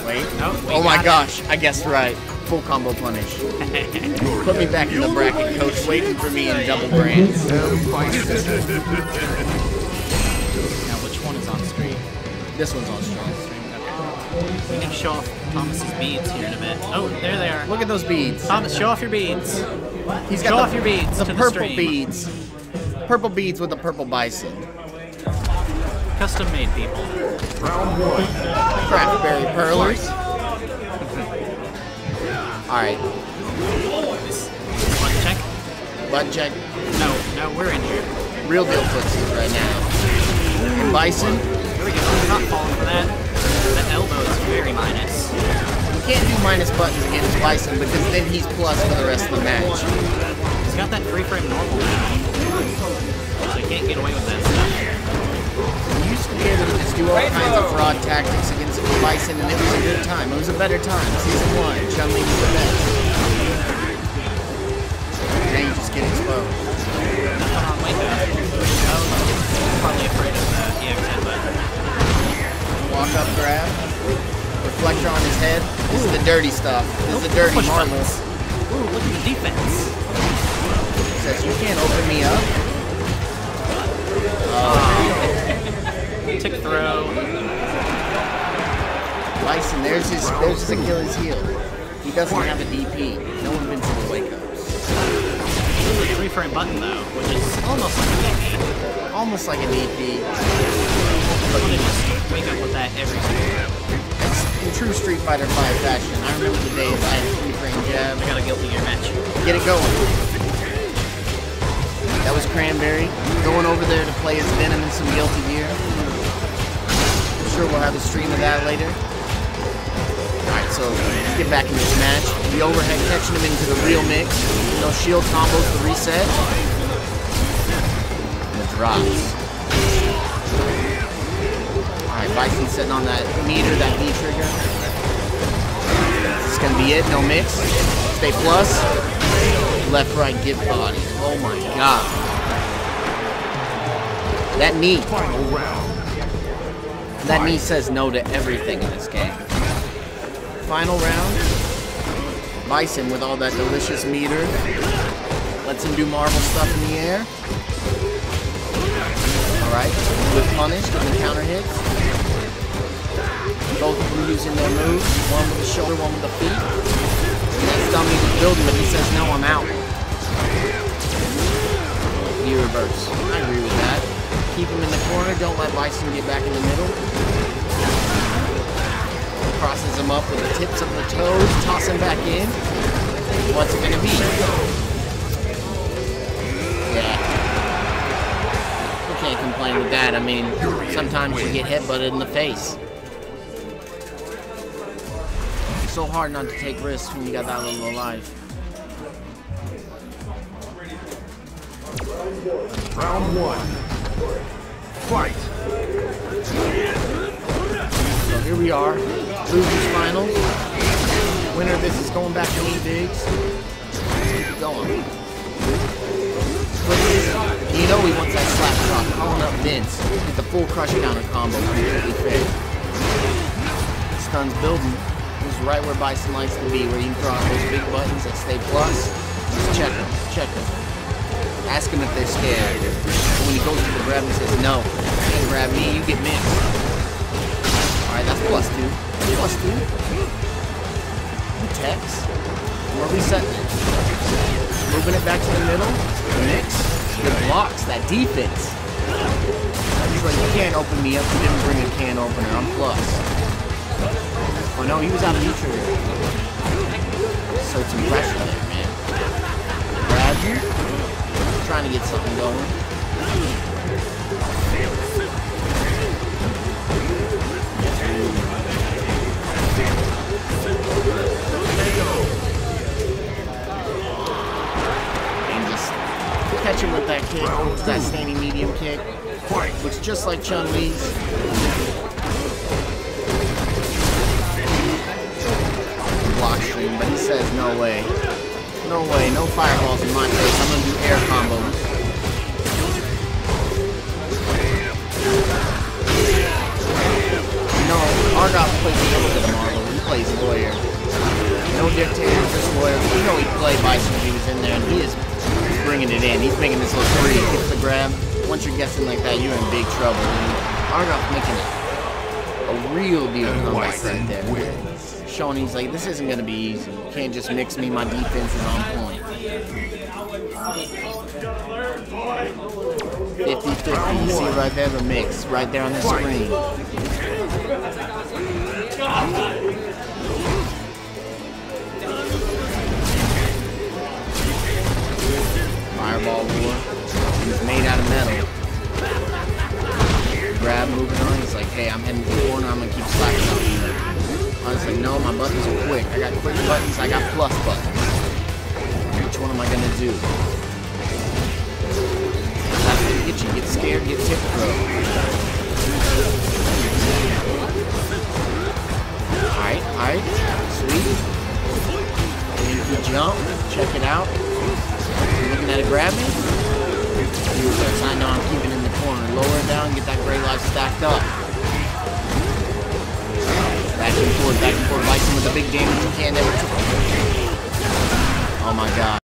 Wait. Oh my gosh, I guessed right. Full combo punish. Put me back in the bracket, coach. Waiting for me in double brands. Now, which one is on stream? This one's on stream. We can show off Thomas's beads here in a bit. Oh, there they are. Look at those beads. Thomas, show off your beads. He's Show got off your beads the to the purple stream. beads. Purple beads with a purple bison. Custom made people. Craftberry pearlers. Alright. This butt check? Butt check. No, we're in here. Real deal footsies right now. And bison. Here we go. I'm not falling for that. That elbow is very minus. You can't do minus buttons against bison because then he's plus for the rest of the match. He's got that free frame normal now. So he can't get away with that stuff. You used to be able to just do all kinds of fraud tactics against bison and it was a good time. It was a better time. Season 1, Chun-Li was the best. Now you just get exposed. Nothing on Waco. Oh, he's probably afraid of the EX headbutt. Walk up grab. Reflector on his head. This is the dirty stuff. This is the dirty Push marbles. buttons. Ooh, look at the defense. Says you can't open me up. Tick throw. Bison, there's his Achilles heel. He doesn't have a DP. No invincible wake-ups. Free frame button though, which is almost like a DP. Almost like a DP. But you just wake up with that every single round. It's in true Street Fighter 5 fashion. I remember the days I had a free-frame jab. I got a Guilty Gear match. Get it going. That was Cranberry going over there to play his Venom in some Guilty Gear. I'm sure we'll have a stream of that later. Alright, so let's get back in this match. The overhead catching him into the real mix. No shield combos to reset. And the drops. Alright, Bison sitting on that meter, that B trigger. This is gonna be it, no mix. Stay plus. Left, right, get body. Oh my god. That knee. That knee says no to everything in this game. Final round. Bison with all that delicious meter. Lets him do Marvel stuff in the air. Alright. With punish, with the counter hits. Both of them using their moves. One with the shoulder, one with the feet. And that's Dummy was building, but he says, no, I'm out. You reverse. I agree with that. Keep him in the corner. Don't let Bison get back in the middle. Crosses him up with the tips of the toes. Toss him back in. What's it going to be? Yeah. You can't complain with that. I mean, sometimes you get headbutted in the face. It's so hard not to take risks when you got that little life. Round 1. Fight. So here we are, losers finals. Winner of this is going back to E-Bigs. Keep it going. You know he wants that slap drop, calling up Vince. Get the full crush counter combo, completely fair. Stun's building. This is right where Bison likes to be, where you can throw out those big buttons that stay plus. Just check them, check them. Ask him if they're scared. And when he goes to the grab, he says, no, you can't grab me, you get mixed. Alright, that's +2. That's +2. Tex. We're resetting it. Moving it back to the middle. The mix. The blocks, that defense. He's like, you can't open me up. You didn't bring a can opener. I'm plus. Oh no, he was out of neutral. So some pressure there, man. Grab you. Trying to get something going. And just catch him with that kick, that standing medium kick. Looks just like Chun-Li's. Block stream, but he says no way. No way, no fireballs in my face. I'm gonna do air combos. No, Argot plays a little bit of Marvel. Dictator's disloyal. You know he played Bison when he was in there, and he is bringing it in. He's making this look free. He gets the grab. Once you're guessing like that, you're in big trouble. And Argoff making a real deal comeback right there. Showing he's like, this isn't going to be easy. You can't just mix me. My defense is on point. 50-50. You see it right there, the mix. Right there on the screen. Fireball war. He's made out of metal. Grab moving on. He's like, hey, I'm heading to the corner. I'm going to keep slacking up here. I was like, no, my buttons are quick. I got quick buttons. I got plus buttons. Which one am I going to do? That's what you get you. Get scared, get tip throw. Alright. Sweet. And if you jump, check it out. You looking at it, grab me? I know I'm keeping in the corner. Lower it down, get that gray life stacked up. Back and forth, Bison with the big damage you can't ever. Oh my god.